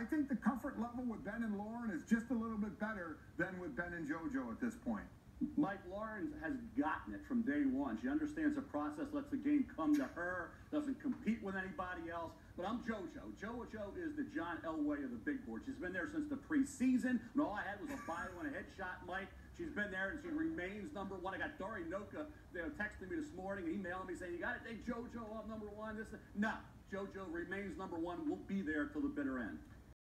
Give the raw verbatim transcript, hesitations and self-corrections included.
I think the comfort level with Ben and Lauren is just a little bit better than with Ben and JoJo at this point. Mike, Lauren has gotten it from day one. She understands the process, lets the game come to her, doesn't compete with anybody else. But I'm JoJo. JoJo is the John Elway of the big board. She's been there since the preseason, and all I had was a bio and a headshot, Mike. She's been there, and she remains number one. I got Dory Noka there texting me this morning, emailing me saying, you got to take JoJo off number one. This, no, JoJo remains number one. We'll be there till the bitter end.